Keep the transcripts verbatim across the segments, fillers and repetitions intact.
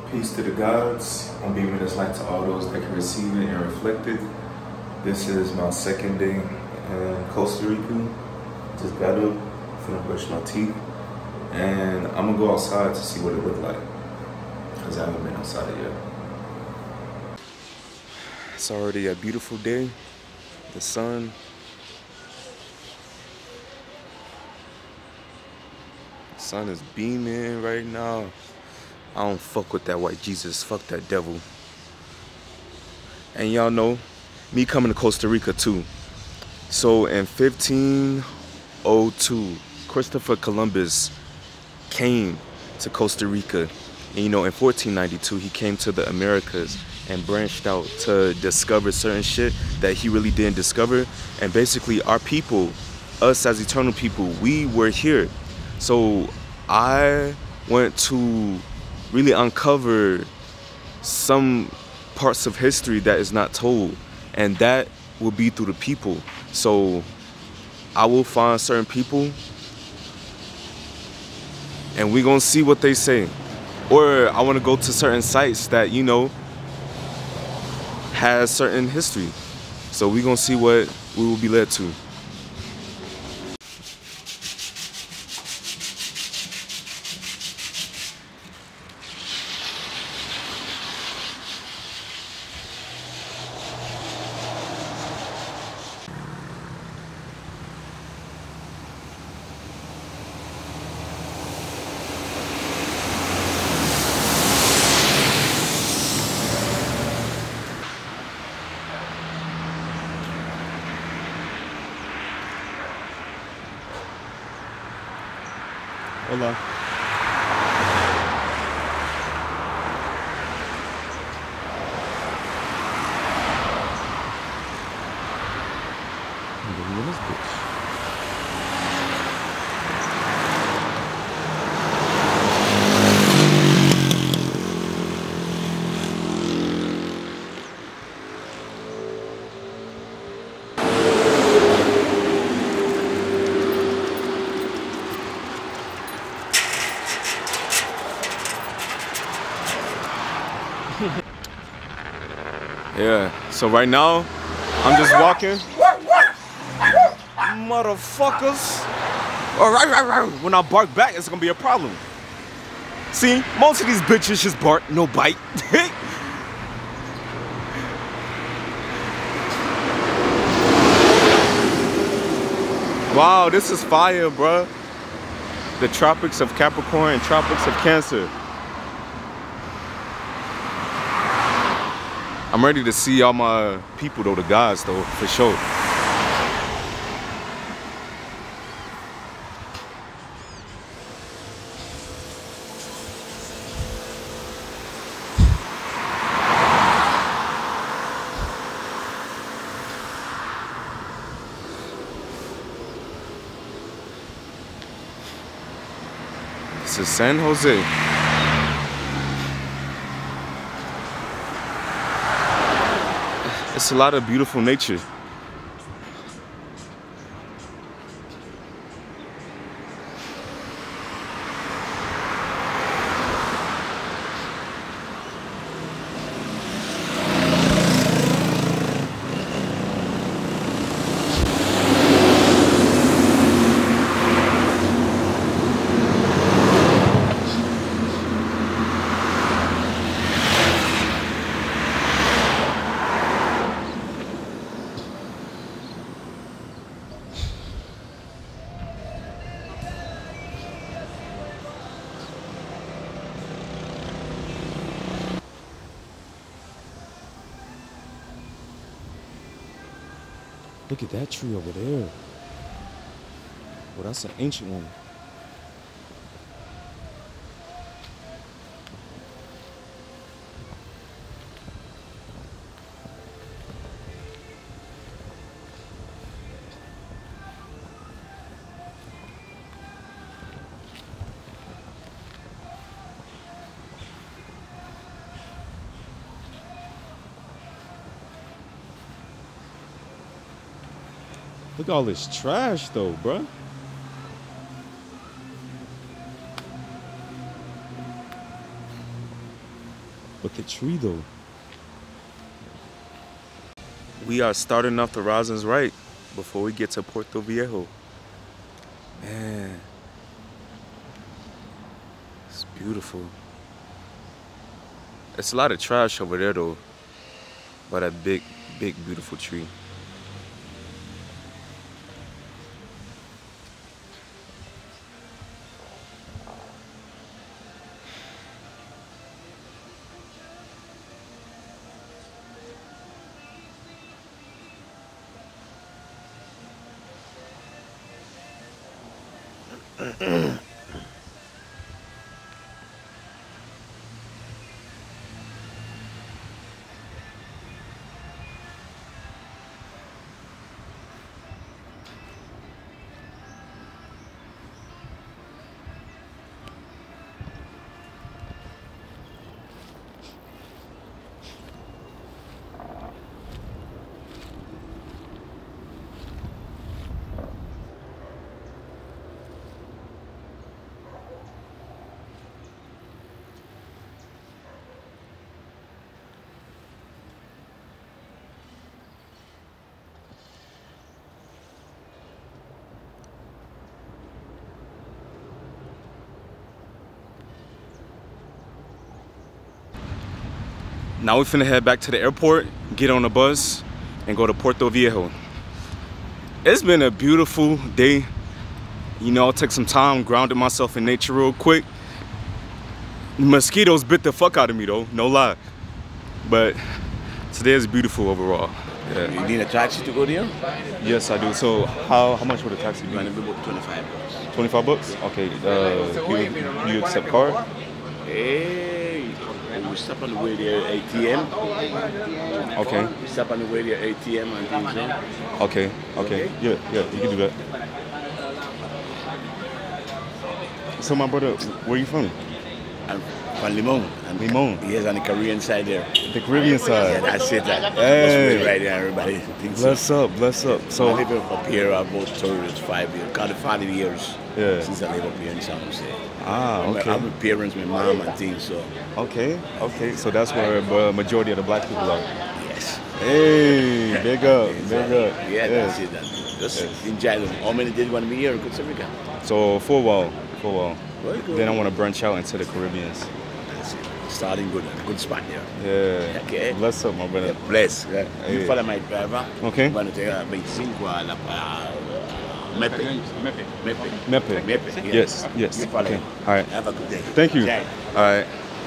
Peace to the gods. I'm beaming this light to all those that can receive it and reflect it. This is my second day in Costa Rica. Just got up, finna brush my teeth, and I'm gonna go outside to see what it look like, because I haven't been outside yet. It's already a beautiful day. The sun. The sun is beaming right now. I don't fuck with that white Jesus. Fuck that devil. And y'all know, me coming to Costa Rica too. So in fifteen oh two, Christopher Columbus came to Costa Rica. And you know, in fourteen ninety-two, he came to the Americas and branched out to discover certain shit that he really didn't discover. And basically our people, us as eternal people, we were here. So I went to really uncover some parts of history that is not told, and that will be through the people. So I will find certain people and we gonna see what they say. Or I want to go to certain sites that, you know, has certain history. So we gonna see what we will be led to. Hola. Yeah, so right now, I'm just walking. Motherfuckers. When I bark back, it's gonna be a problem. See, most of these bitches just bark, no bite. Wow, this is fire, bruh. The tropics of Capricorn and tropics of Cancer. I'm ready to see all my people though, the gods though, for sure. This is San Jose. It's a lot of beautiful nature. Look at that tree over there. Well, that's an ancient one. Look at all this trash though, bruh. But the tree though. We are starting off the Rosins right before we get to Puerto Viejo. Man, it's beautiful. It's a lot of trash over there though, by that big, big, beautiful tree. Now we finna head back to the airport, get on the bus, and go to Puerto Viejo. It's been a beautiful day. You know, I'll take some time, grounded myself in nature real quick. Mosquitoes bit the fuck out of me though, no lie. But today is beautiful overall. Yeah. You need a taxi to go there? Yes, I do. So how how much would a taxi be? About twenty-five bucks. twenty-five bucks? Okay. Uh, you, you accept card? Hey, we stop on the way there A T M. Okay. We stop on the way there A T M and things on. Okay. Okay. Okay? Yeah, yeah, you can do that. So my brother, where are you from? I'm from Limon. And Limon. Yes, on the Caribbean side there. The Caribbean side. Yeah, that's it. That. Hey. That's right there, everybody. Thinks Bless so. up, bless up. So So I live up here about thirty, five years, kind of five years Yeah. since I live up here in San Jose. ah, I'm okay. with parents, my mom and things, so Okay, okay. So that's where the majority of the black people are. yes. Hey, big up, big up. Yeah, that's it. That. Just Yes. enjoy them. How many did you want to be here in Costa Rica? So for a while, for a while. Very good. Then I want to branch out into the Caribbeans. That's it. Starting good, good spot there. Yeah. Okay. Bless up, my brother. Yeah, bless. Yeah. You Hey. follow my driver. Okay. I'm going to take a veinticinco a la uh, Mepe. Mepe. Mepe. Mepe. Mepe. Yeah. Yes, yes. You follow Okay. him. All right. Have a good day. Thank you. Okay. All right.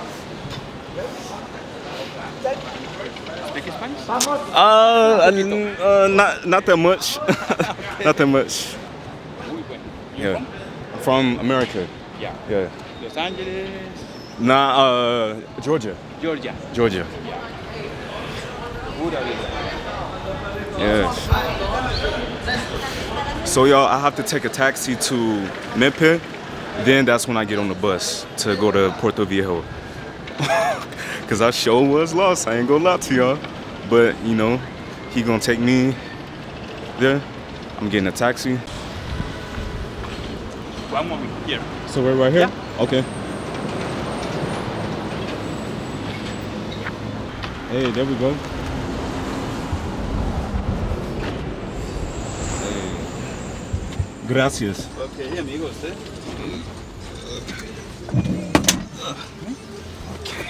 Speak Spanish? Uh, uh, not not that much. Not that much. Muy bueno. You Yeah. from? From America. Yeah. Yeah. Los Angeles, Nah, uh, Georgia. Georgia. Georgia. Pura vida. Yes. So y'all, I have to take a taxi to Mepe. Then that's when I get on the bus to go to Puerto Viejo. Cause I sure was lost. I ain't gonna lie to y'all. But you know, he gonna take me there. I'm getting a taxi. One moment here. So we're right here? Okay. Hey, there we go. Hey. Gracias. Okay, amigo, usted. Okay.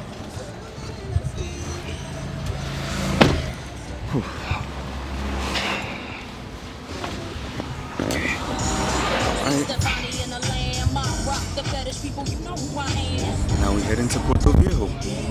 Now we head into Puerto Viejo.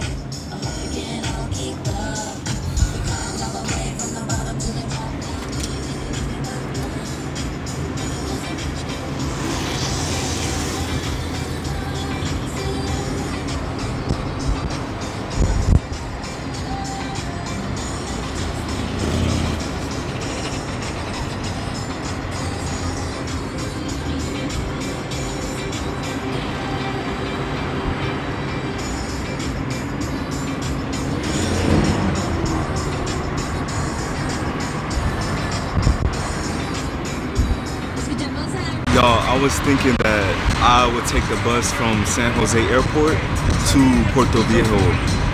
Y'all, I was thinking that I would take the bus from San Jose Airport to Puerto Viejo,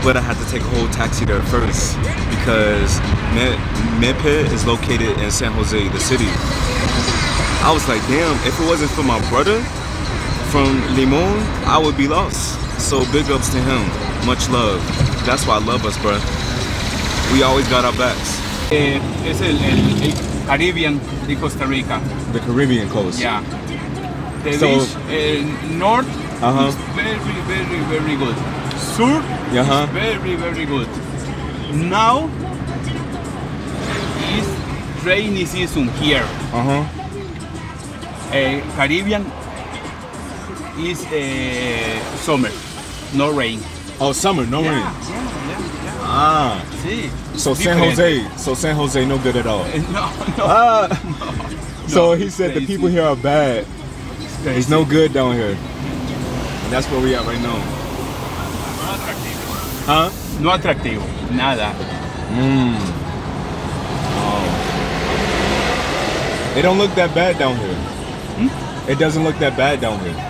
but I had to take a whole taxi there first because Me Mepe is located in San Jose, the city. I was like, damn, if it wasn't for my brother from Limon, I would be lost. So big ups to him. Much love. That's why I love us, bro. We always got our backs. Eh, es el, el, el Caribbean de Costa Rica. The Caribbean coast. Yeah. The So- beach eh, north Uh-huh. is very, very, very good. Sur Uh-huh. is very, very good. Now is rainy season here. Uh-huh. Eh, Caribbean is eh, summer, no rain. Oh, summer, no rain. Yeah, yeah, yeah. Ah. Sí. So San Different. Jose, so San Jose no good at all. Eh, No, no. Ah. So No, he said the crazy. people here are bad. Crazy. It's no good down here. And that's where we at right now. No atractivo. Huh? No atractivo, nada. Mm. Oh. It don't look that bad down here. Hmm? It doesn't look that bad down here.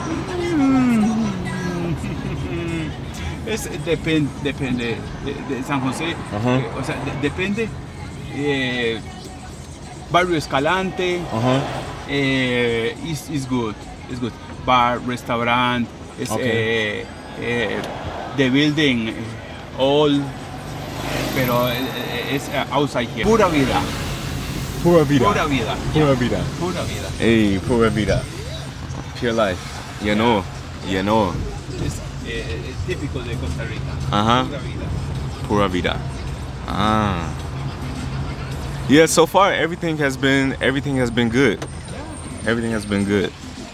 Es, depende, depende de, de San José, Ajá. eh, o sea, de- depende. Eh, Barrio Escalante Uh-huh. eh, is, is good, is good. Bar, restaurant, es, Okay. eh, eh, the building, eh, all, pero eh, eh, es eh, outside here. Pura vida, Pura vida. pura vida, Pura vida. pura vida. Hey, pura vida. Pure life. You know. You know. Es eh, típico de Costa Rica. Ajá. Pura vida. Pura vida. Ah. Yeah, so far everything has been everything has been good. Everything has been good.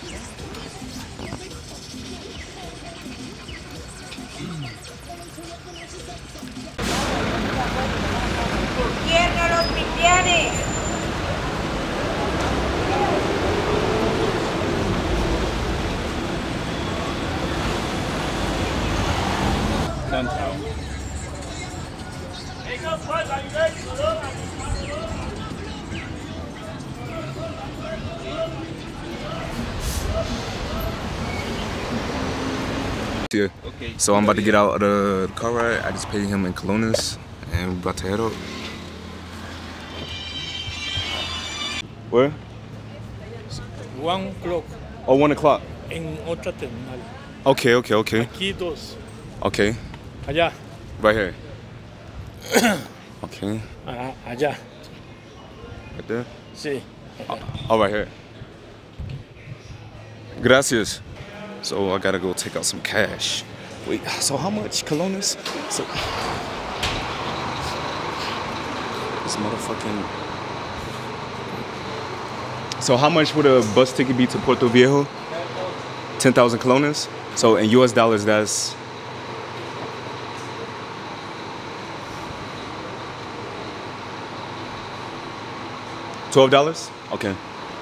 Tierra los cristianes. Downtown. Yeah. Okay. So I'm about to get out of the car ride. I just paid him in colones and we're about to head out. Where? One o'clock Oh, one o'clock. en otra terminal. Okay, okay, okay. Aquí dos. Okay. Allá. Right here. Okay. Ah, allá. Right there. Sí. Oh, right here. Gracias. So I gotta go take out some cash. Wait, so how much colones? So this motherfucking. So how much would a bus ticket be to Puerto Viejo? Ten thousand colones. So in U S dollars, that's twelve dollars. Okay.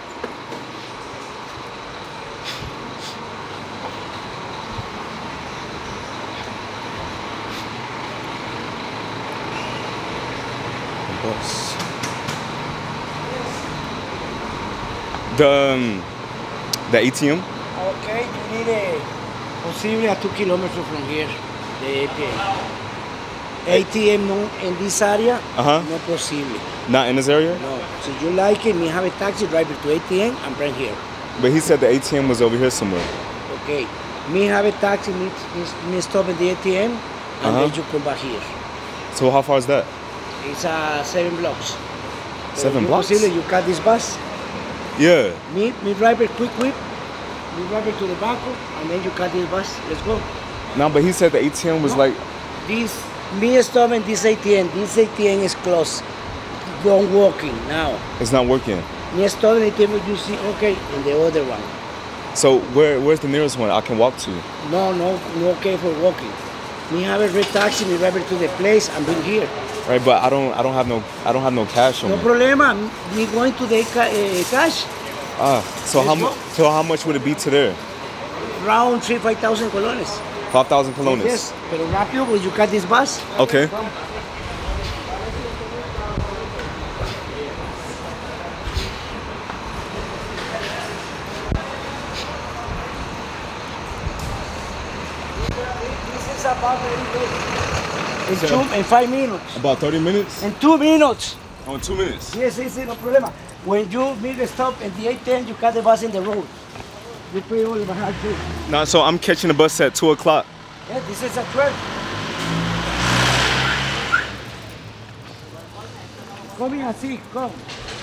Bus. The um, the A T M. Okay, you need a possibly a two kilometers from here, the A T M. A T M no, in this area, Uh-huh. no possible. Not in this area. No. So you like it, me have a taxi driver to A T M and bring here. But he said the A T M was over here somewhere. Okay. Me have a taxi, me, me, me stop at the A T M, and Uh-huh. then you come back here. So how far is that? It's uh, seven blocks. So Seven you blocks? Possibly you cut this bus, Yeah. me, me driver quick whip, me driver to the banco, and then you cut this bus. Let's go. No, but he said the A T M was No. like. This, me stop in this A T M. This A T M is closed. Don't walking now. It's not working. Me stop in A T M, you see, okay, in the other one. So where where's the nearest one I can walk to? No, no, no okay for walking. Me have a red taxi, me drive to the place and bring here. Right, but I don't I don't have no I don't have no cash on No me. problema. Me going to the ca uh, cash, Ah, so how Let's much? go. So how much would it be to there? round three, five thousand colones. Five thousand colones. Yes, pero rápido, because you cut this bus. Okay. This is It's about very good. In, two, in five minutes. About thirty minutes? In two minutes. Oh, in two minutes? Yes, yes, no problema. When you make a stop in the eight ten, you cut the bus in the road. You pay all the bajar too. Nah, so I'm catching the bus at two o'clock. Yeah, this is at twelve. Come in así, come.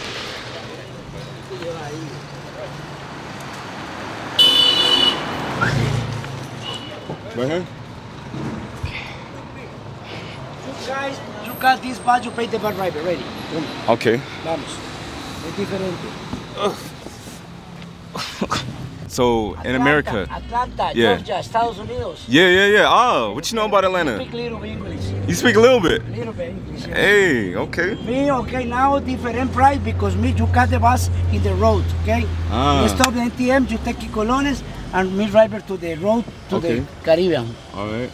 Right here? You guys, you got this bus, you pay the bus driver, ready. Come. Okay. Vamos. Es diferente. So, in America. Atlanta, Yeah. Georgia, Estados Unidos. Yeah, yeah, yeah. Oh, what you know about I Atlanta? speak little English. You speak a little bit? Little bit English. Yeah. Hey, okay. Me, okay, now different price because me, you cut the bus in the road, okay? Ah. You stop the A T M, you take Colones, and me driver to the road to Okay. the Caribbean. All right.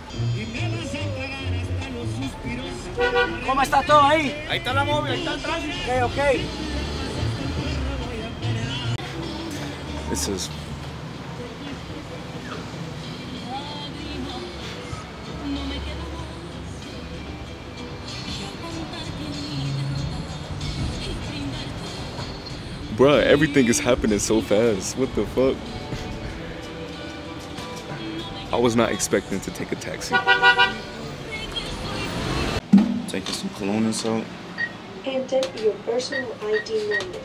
¿Cómo está todo ahí? Ahí está la móvil, ahí está el tránsito. Okay, okay. This is. Bruh, everything is happening so fast. What the fuck? I was not expecting to take a taxi. Taking some colognes out. Enter your personal I D number.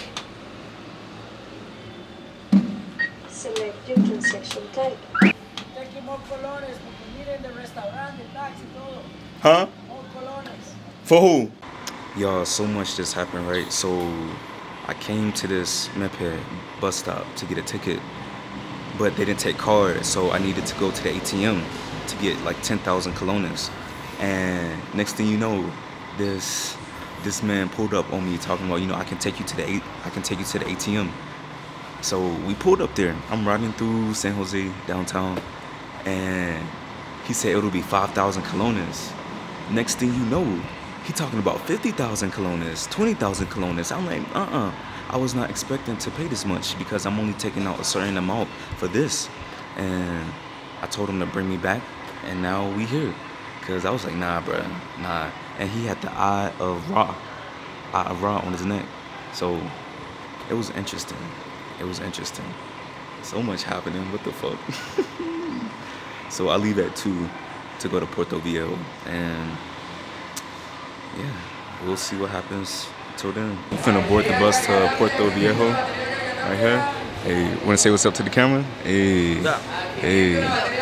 Select your transaction type. Take more Colones porque miren the restaurant, the taxi, todo. Huh? More Colones. For who? Y'all, so much just happened, right? So I came to this Mepe bus stop to get a ticket, but they didn't take cards, so I needed to go to the A T M to get like ten thousand colones. And next thing you know, this this man pulled up on me talking about, you know, I can take you to the A I can take you to the A T M. So we pulled up there. I'm riding through San Jose downtown, and he said it'll be five thousand colones. Next thing you know, he talking about fifty thousand colones, twenty thousand colones. I'm like, uh-uh. I was not expecting to pay this much because I'm only taking out a certain amount for this. And I told him to bring me back, and now we here. Cause I was like, nah, bruh, nah. And he had the eye of Ra, eye of Ra on his neck. So it was interesting. It was interesting. So much happening. What the fuck? So I leave at two to go to Puerto Viejo, and yeah, we'll see what happens till then. I'm finna board the bus to Puerto Viejo, right here. Hey, wanna say what's up to the camera? Hey, hey,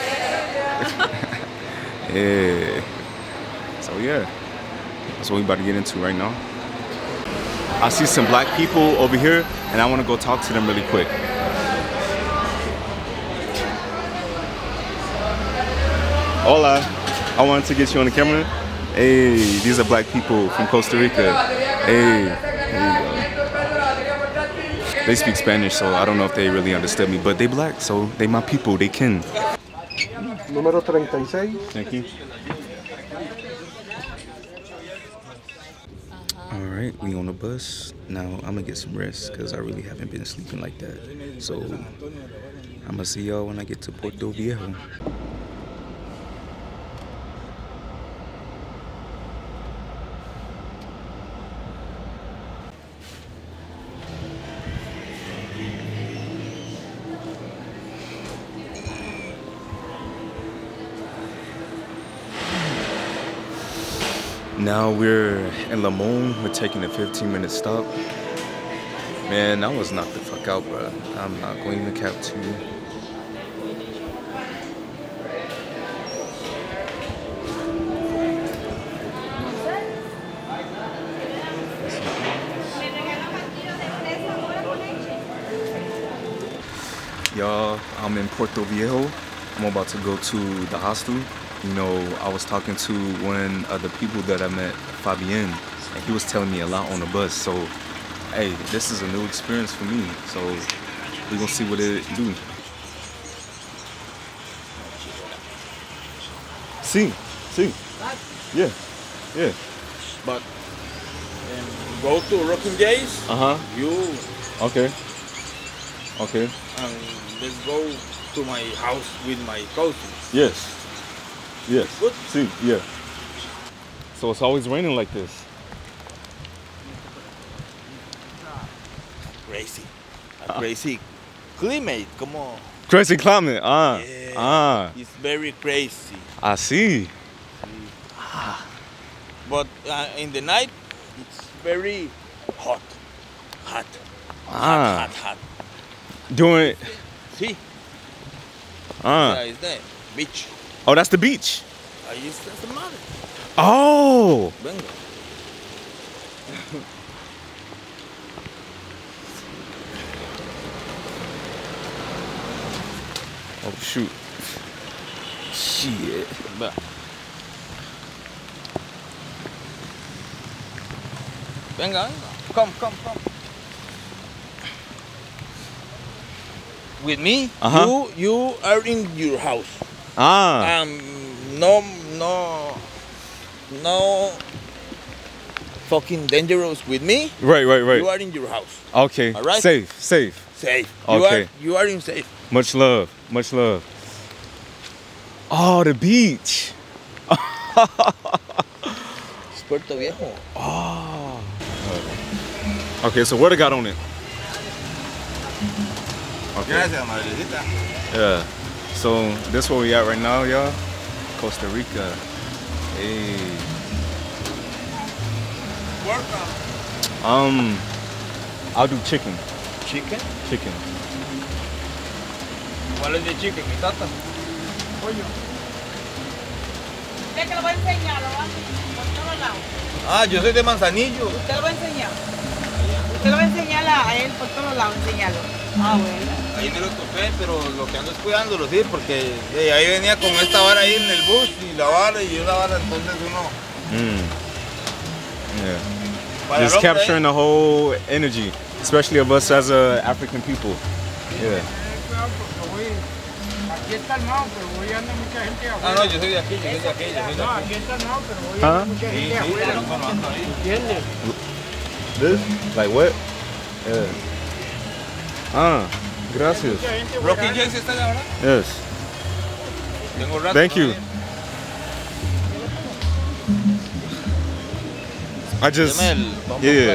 hey. So yeah, that's what we about to get into right now. I see some black people over here, and I wanna go talk to them really quick. Hola, I wanted to get you on the camera. Hey, these are black people from Costa Rica. Hey, there you go. They speak Spanish, so I don't know if they really understood me, but they black, so they my people, they kin. Número treinta y seis. Thank you. All right, we on the bus. Now I'm gonna get some rest because I really haven't been sleeping like that. So I'm gonna see y'all when I get to Puerto Viejo. Now we're in Limon. We're taking a fifteen minute stop. Man, I was knocked the fuck out, bro. I'm not going to cap two. Y'all, I'm in Puerto Viejo. I'm about to go to the hostel. You know, I was talking to one of the people that I met, Fabian, and he was telling me a lot on the bus. So, hey, this is a new experience for me. So, we're gonna see what it do. See, see, yeah, yeah. But um, go to Rocking Days. Uh huh. You Okay. Okay. and let's go to my house with my cousins. Yes. Yes. Good. See, yeah. So it's always raining like this. Crazy. A crazy climate. Come on. Crazy climate. Ah. Yeah. Ah. It's very crazy. I see. But uh, in the night, it's very hot. Hot. Ah. Hot, hot, hot. Doing. See? Ah. Yeah, it's the beach. Oh, that's the beach. Ahí está esa madre. Oh. Venga. Oh shoot. Shit. Va. Venga, venga. Come, come, come. With me, Uh-huh. you you are in your house. Ah. Um, no, no, no fucking dangerous with me. Right, right, right. You are in your house. Okay. All right. Safe, safe. Safe. You Okay. are, you are in safe. Much love, much love. Oh, the beach. It's Puerto Viejo. Oh. Okay, so what I got on it? Okay. Gracias, madrecita. Yeah. So this where we at right now, y'all. Costa Rica. Hey. Um, I'll do chicken. Chicken. Chicken. ¿Cuál es de chicken? Mi tata. Usted que lo va a enseñar, lo va a enseñar por todos lados. Ah, yo soy de Manzanillo. Usted lo va a enseñar. Usted lo va a enseñar a él por todos lados, enseñarlo. Ah, bueno. Ahí me lo topé, pero lo que ando es cuidándolo, sí, porque eh, ahí venía con esta vara ahí en el bus y la vara y una vara, entonces uno... Mm. Yeah. para Just el hombre, capturing eh. the whole energy, especially of us as uh, African people. Yeah. Aquí está armado, pero hoy anda mucha gente Ah, afuera. no, yo soy de aquí, yo soy de aquí, yo soy de No, aquí. aquí está armado, pero hoy Huh? anda mucha Sí, gente sí, afuera. pero no ando ahí. ¿Entiendes? This? Like what? Yeah. Ah, gracias. Mucha gente Rocky afuera. James está allá, ¿verdad? Yes. Tengo rato. Thank no you. ir. I just, Deme el bumbo yeah. flat.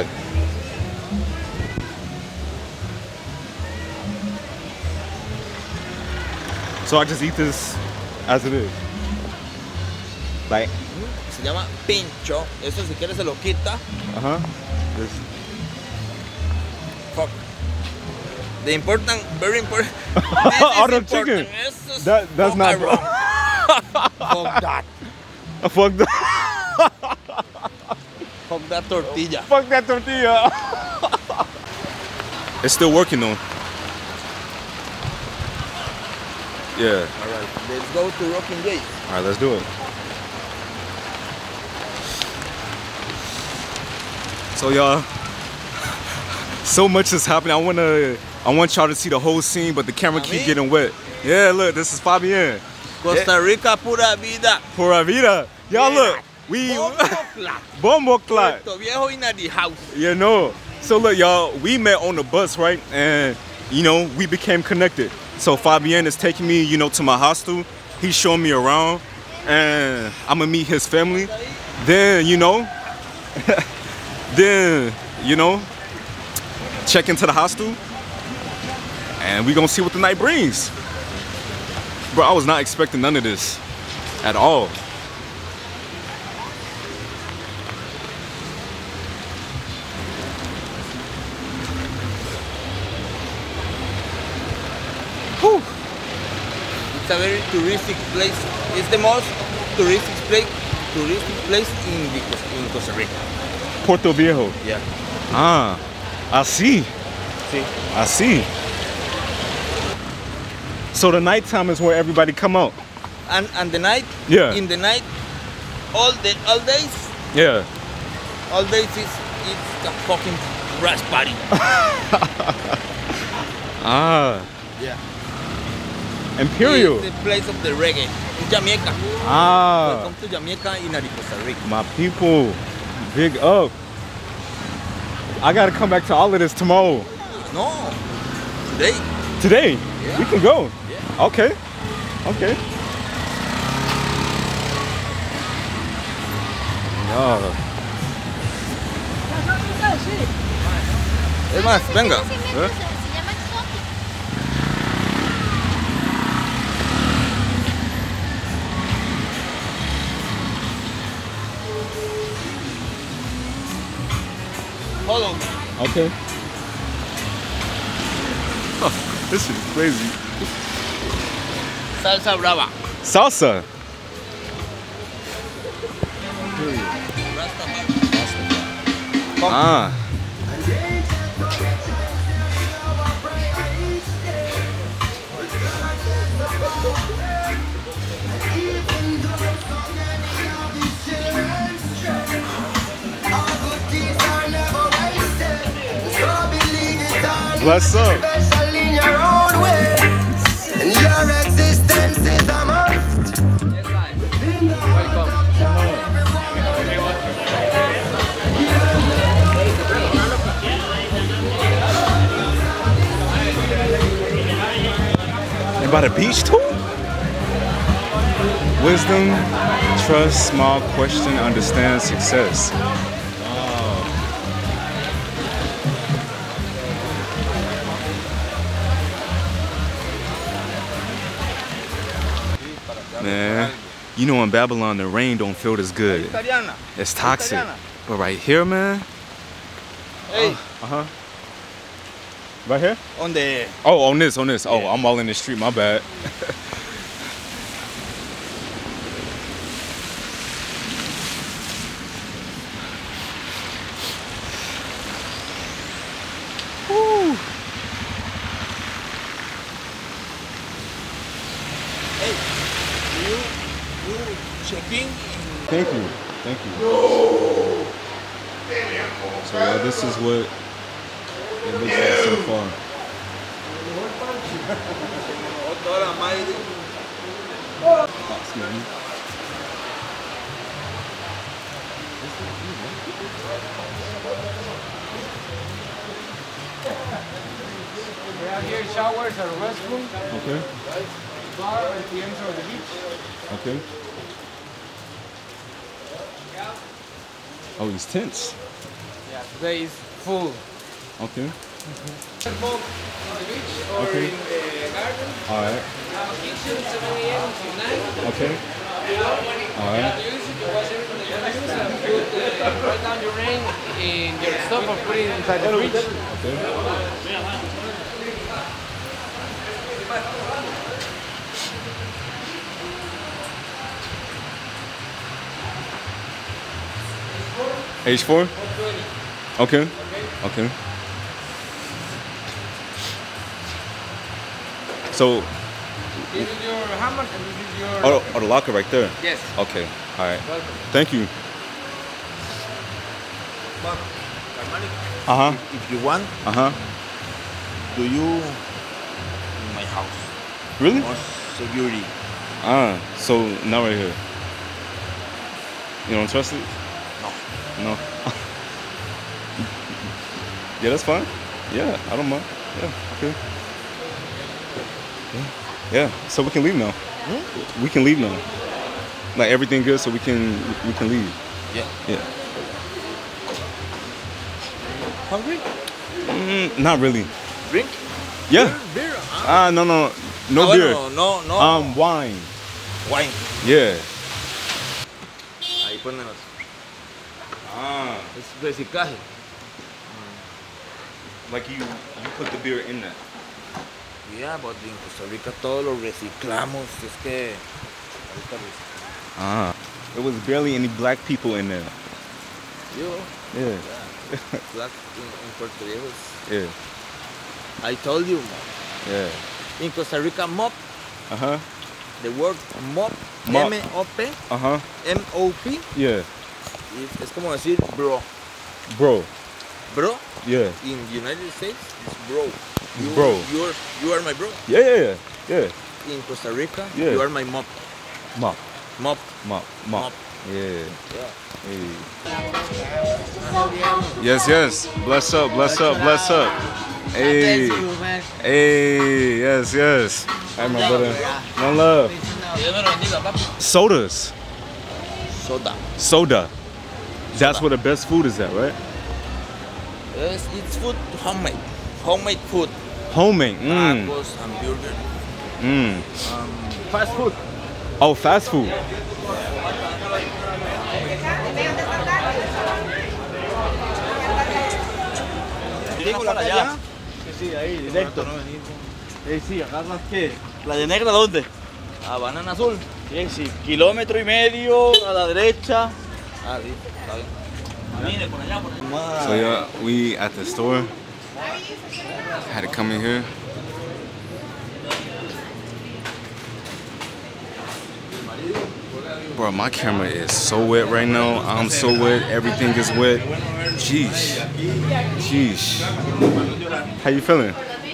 So I just eat this as it is. Like, Se llama pincho. Eso si quieres se lo quita. uh huh. This. Fuck. The important, very important. Oh, the chicken. That that's not. Fuck that. Fuck that. Fuck that tortilla. Fuck that tortilla. It's still working though. Yeah. All right, let's go to Rocking Jays. All right, let's do it. So y'all, so much is happening. I wanna, I want y'all to see the whole scene, but the camera A keep mí? getting wet. Yeah, look, this is Fabian. Costa Rica, pura vida. Pura vida. Y'all Yeah. look, we Bombo bombo clot. Puerto Viejo in the house. You know. So look, y'all, we met on the bus, right? And you know, we became connected. So Fabian is taking me, you know, to my hostel. He's showing me around, and I'm gonna meet his family. Then, you know, then, you know, check into the hostel, and we gonna see what the night brings. Bro, I was not expecting none of this at all. Whew. It's a very touristic place. It's the most touristic place, touristic place in the, Cos- in Costa Rica. Puerto Viejo. Yeah. Ah, I see. See. I see. So the nighttime is where everybody come out. And and the night. Yeah. In the night, all the all days, Yeah. all days is it's a fucking brass party. Ah. Yeah. Imperial. It's the place of the reggae. In Jamaica. Ah. Welcome to Jamaica in Costa Rica. My people. Big up. I gotta come back to all of this tomorrow. No. Today. Today. Yeah. We can go. Yeah. Okay. Okay. Yeah. Es más, venga. ¿Eh? Follow. Okay. Oh, this shit is crazy. Salsa brava. Salsa. Ah. What's up? And by the beach too? Wisdom, trust, small question, understand, success. Man, you know in Babylon the rain don't feel as good. Italiana. It's toxic. Italiana. But right here, man. Hey, Uh huh. Right here? on the Oh, on this, on this. Oh, Yeah. I'm all in the street. My bad. Woo. hey, you you checking in Thank you. Thank you. So yeah, this is what it looks like so far. otra madre. Oh, excuse me. We have here showers and restroom, Okay. bar at the end of the beach. Okay. Oh, these tents. Yeah, today is full. Okay. Both on the beach or Okay. in the garden. All right. Now kitchen seven A M to nine. Okay. All right. Use it to wash everything that you use and put, uh, write down your rain in your stuff or put it inside the fridge. Okay. H four? Okay. Okay. So, This is your hammer and this is your... oh, oh, the locker right there. Yes. Okay. All right. Welcome. Thank you. But, Armani, Uh huh. if you want, Uh huh. do you in my house? Really? More security. Ah. So not right here. You don't trust it? No. No. Yeah, that's fine. Yeah, I don't mind. Yeah. Okay. Yeah. Yeah. So we can leave now. Hmm? We can leave now. Like everything good, so we can we can leave. Yeah. Yeah. Hungry? Mm, not really. Drink? Yeah. Beer? Beer? Ah, Ah, no, no, no ah, beer. bueno, no, no. Um, wine. Wine. Yeah. Ahí ponemos. Ah. Es reciclaje. Like you, you put the beer in that. Yeah, but en Costa Rica todo lo reciclamos. Es que ahorita rec- Ah. There was barely any black people in there. Yo, Yeah. black in, in Puerto Viejo. es- Yeah. I told you, Yeah. in Costa Rica, mop, Uh huh. the word mop, Mop. M O P, Uh huh. M O P, Yeah. es, es como decir bro. Bro. Bro, Yeah. in the United States, is bro. You, Bro. You're, you are my bro. Yeah. Yeah. Yeah. Yeah. In Costa Rica, Yeah. you are my mop. Mop. Mop. Mop. Mop. Mop. Yeah. Yeah. Hey. Yes. Yes. Bless up. Bless up. Bless up. Hey. Hey. Yes. Yes. Hi, my brother. One love. Que Dios me lo bendiga, papi. Sodas. Soda. Soda. That's where the best food is at, right? Yes, it's food homemade. Homemade food. Homemade. Mm. Tacos, hamburger. Mm. Um, fast food. Oh, fast food. Digo para allá. Sí, ahí, directo. Eh, sí, ¿agarras qué? ¿Playa Negra dónde? A Banana Azul. Bien, sí. Kilómetro y medio a la derecha. Ah, sí, está bien. Mire, por allá, por allá. So yeah, we at the store. Had to come in here. Bro, my camera is so wet right now. I'm so wet. Everything is wet. Jeez. Jeez. How you feeling?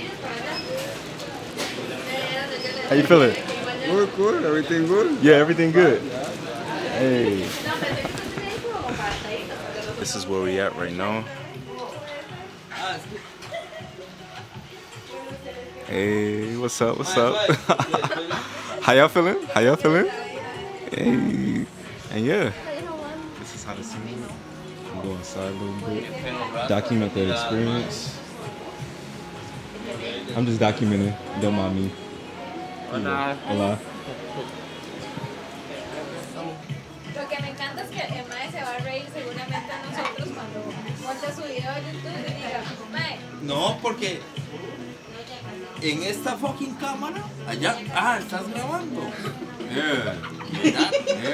How you feeling? Good, good. Everything good? Yeah, everything good. Hey. This is where we at right now. Hey, what's up? What's up? How y'all feeling? How y'all feeling? Hey. And yeah, this is how the scene look. I'm going inside a little bit. Document that experience. I'm just documenting. Don't mind me. Hola. Hola. Lo que me encanta es que el mae se va a reír seguramente a nosotros cuando monte su video a YouTube y diga, mae. No, porque en esta fucking cámara, allá, ah, estás grabando. Yeah. ¿Verdad?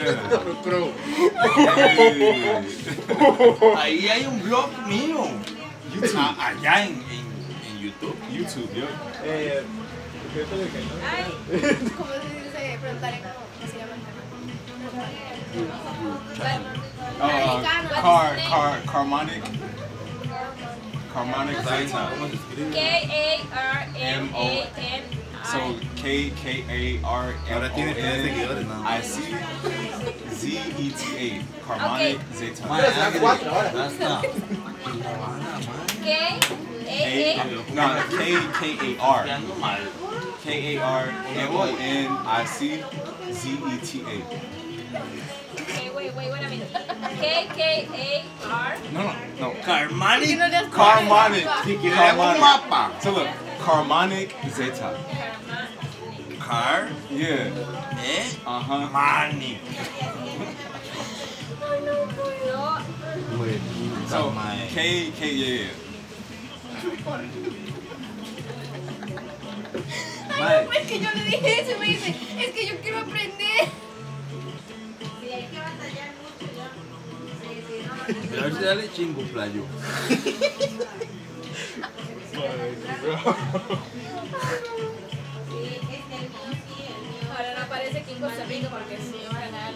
Yeah. Ahí hay un blog mío. YouTube. Ah, allá en, en, en YouTube. YouTube, yo. Ay, ¿cómo se dice? Preguntaré cómo se llama el canal. Uh, car, car, Carmonic. Carmonic Zeta. K A R M A N So K K A R M O N I C Z E T A. Carmonic Zeta. K A A No, K K A R. K A R M O N I C Z E T A. Okay, wait, wait, wait a minute. K K A R. No, no, no. Carmanic. Carmonic. Carmanic. Mapa. So look, Carmonic Zeta. Car. Yeah. Eh. Uh huh. Manic. No. So K K yeah. Ay, no, es que yo le dije eso y me dice, es que yo quiero aprender. Sí, hay que batallar mucho ya. Sí, sí, no. A ver si dale chingo, playo. Ahora no aparece aquí en Costa Rica porque es un canal.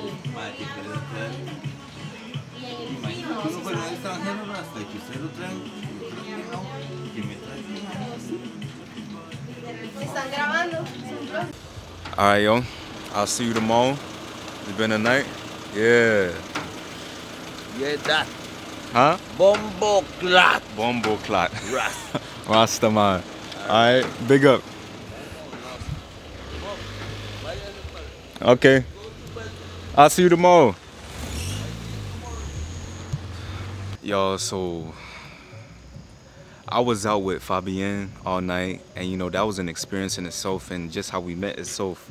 Imagino que uno fuera un extranjero hasta que usted lo traen. Que me trae. Me están grabando. All right, yo. I'll see you tomorrow. It's been a night. Yeah. Yeah, that. Huh? Bombo clat. Bombo clot. Ras. Rastaman. All right. Big up. Okay. I'll see you tomorrow. Yo, so I was out with Fabienne all night, and you know, that was an experience in itself, and just how we met itself.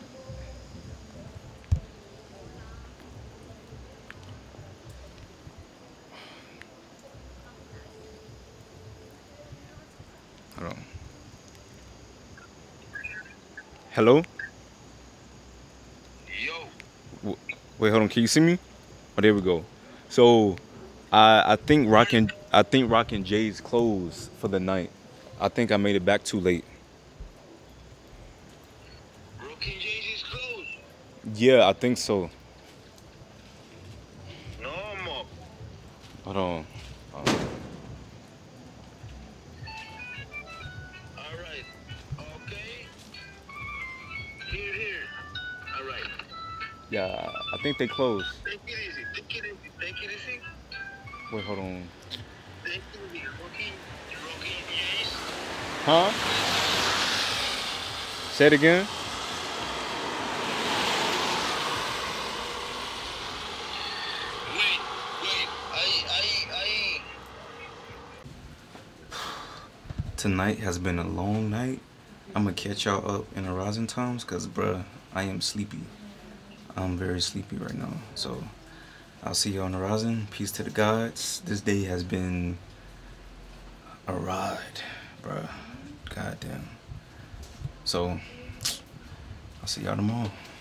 Hold on. Hello? Yo. Wait, hold on. Can you see me? Oh, there we go. So, I I think Rockin' I think Rockin' Jay's closed for the night. I think I made it back too late. Rockin' Jay's is closed? Yeah, I think so. No, mo. Hold on. Um, All right. Okay. Here, here. All right. yeah, I think they closed. Take it easy. Take it easy. Take it easy. Wait, hold on. Take it easy. Rockin', Rockin' Jay's. Huh? Say it again. Wait, wait. I tonight has been a long night. I'm gonna catch y'all up in the rising times, cause bruh, I am sleepy. I'm very sleepy right now. So I'll see you on the rising. Peace to the gods. This day has been a ride, bruh. Goddamn. So I'll see y'all tomorrow.